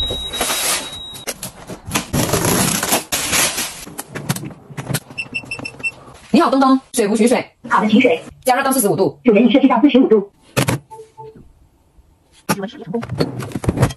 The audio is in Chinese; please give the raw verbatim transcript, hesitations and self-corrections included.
你好，东东，水壶取水。 好的，取水。 加热到四十五度。 主人已设置到四十五度。指纹识别成功。